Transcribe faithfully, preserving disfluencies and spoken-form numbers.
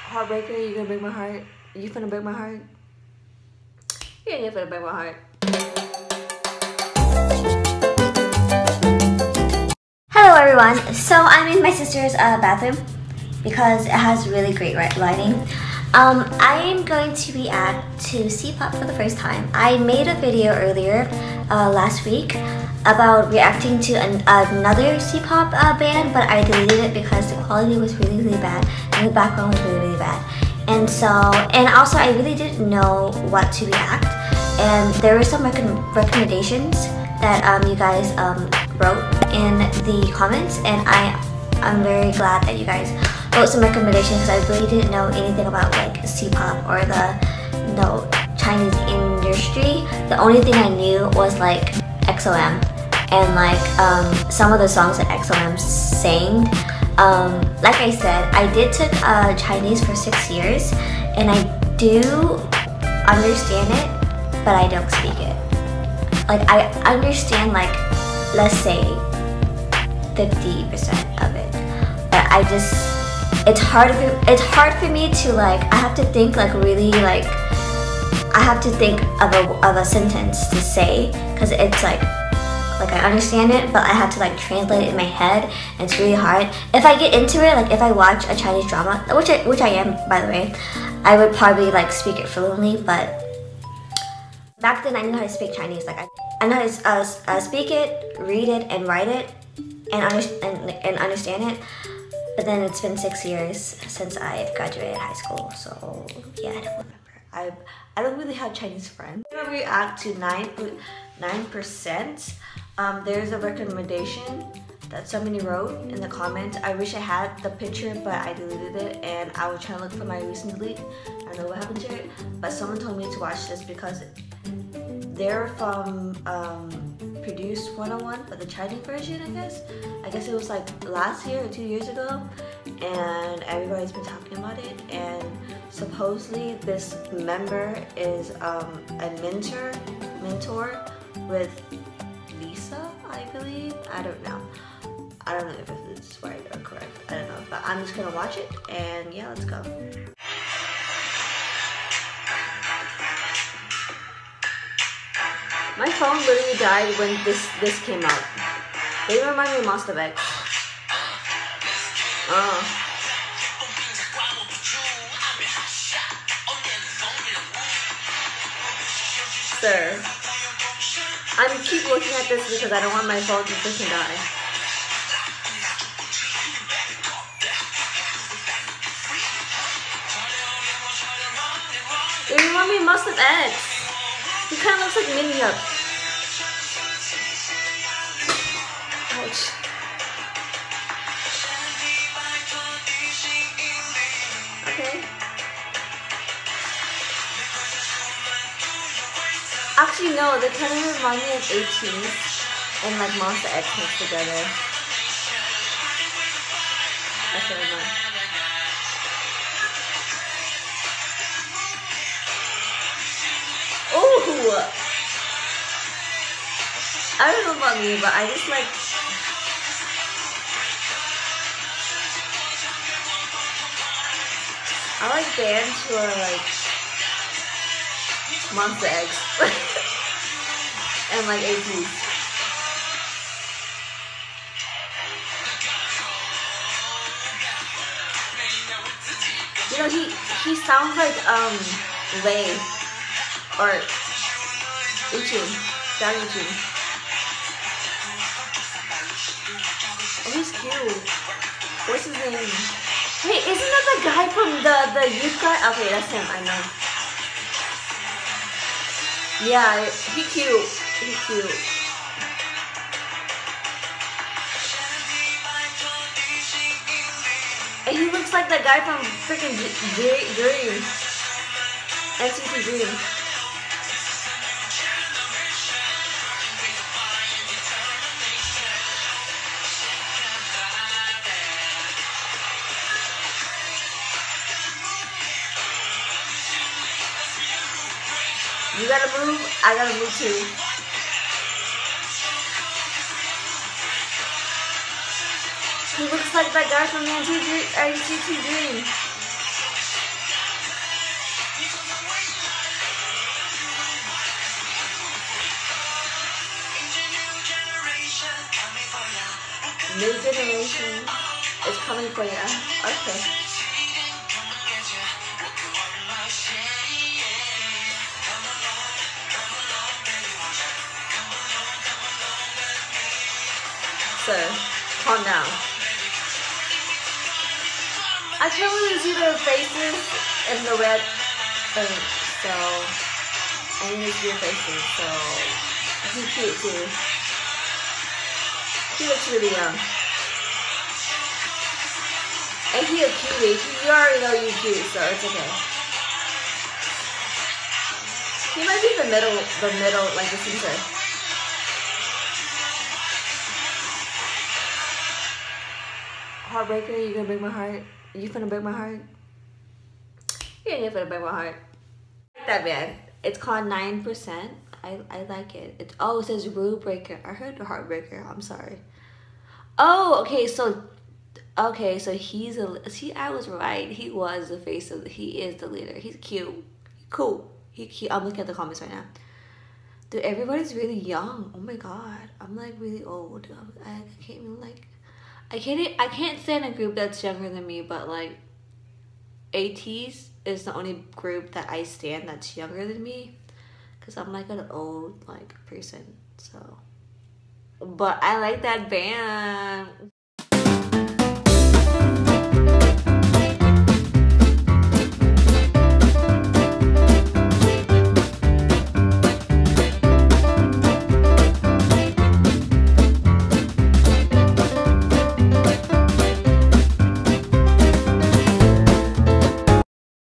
Heartbreaker, you gonna break my heart? You finna break my heart? You ain't finna break my heart. Hello everyone, so I'm in my sister's uh, bathroom because it has really great lighting. Um, I am going to react to C-pop for the first time. I made a video earlier uh, last week about reacting to an, another C-pop uh, band, but I deleted it because the quality was really really bad and the background was really really bad. And so, and also I really didn't know what to react, and there were some rec recommendations that um, you guys um, wrote in the comments, and I, I'm very glad that you guys wrote some recommendations because I really didn't know anything about like C-pop or the you know, Chinese industry. The only thing I knew was like X O M and like um, some of the songs that X O M sang. Um, like I said, I did took uh, Chinese for six years and I do understand it, but I don't speak it. Like I understand like, let's say fifty percent of it, but I just, it's hard for, it's hard for me to like, I have to think like really like, I have to think of a, of a sentence to say, because it's like, like I understand it, but I have to like translate it in my head, and it's really hard. If I get into it, like if I watch a Chinese drama, which I, which I am by the way, I would probably like speak it fluently, but back then I knew how to speak Chinese. Like I, I know how to uh, uh, speak it, read it, and write it, and, under and, and understand it. But then it's been six years since I've graduated high school, so yeah, I don't remember. I I don't really have Chinese friends. I'm gonna react to nine nine percent. Um, there's a recommendation that somebody wrote in the comments. I wish I had the picture, but I deleted it, and I was trying to look for my recent delete. I don't know what happened to it, but someone told me to watch this because they're from um, Produced one oh one, but the Chinese version, I guess. I guess it was like last year or two years ago, and everybody's been talking about it. And supposedly this member is um, a mentor, mentor with Lisa, I believe. I don't know. I don't know if it's right or correct. I don't know, but I'm just gonna watch it, and yeah, let's go. My phone literally died when this this came out. They remind me of Monster X. Oh. Sir, I'm keep looking at this because I don't want my phone to freaking die. They remind me of Monster X. He kind of looks like Minnie Up. Ouch. Okay. Actually, no, they kind of remind me of eighteen and like Monster X mixed together. Actually, no. Ooh! I don't know about me, but I just like I like bands who are like Monster X and like eighties. You know, he he sounds like um Lay or Uchin, Down Uchin. Oh, he's cute. What's his name? Hey, isn't that the guy from the the youth guy? Okay, that's him. I know. Yeah, he cute. He cute. And he looks like the guy from freaking Dream. N C T Dream. You gotta move, I gotta move too. He looks like that guy from N C T Dream. New generation is coming for you. Okay. Sir, calm down. I can't really see their faces in the red thing, so I need to see their faces, so he's cute too. He looks really young. And he a cutie. You already know you're cute, so it's okay. He might be the middle, the middle, like the center. Heartbreaker, you gonna break my heart? You finna break my heart? You ain't finna break my heart. That bad. It's called nine percent. I, I like it. It's, oh, it says rule breaker. I heard the heartbreaker. I'm sorry. Oh, okay. So, okay. So he's a. See, I was right. He was the face of. He is the leader. He's cute. Cool. He, he. I'm looking at the comments right now. Dude, everybody's really young. Oh my god. I'm like really old. I, I can't even like. I can't. I can't stand a group that's younger than me. But like, ATEEZ is the only group that I stand that's younger than me. Cause I'm like an old like person, so. But I like that band.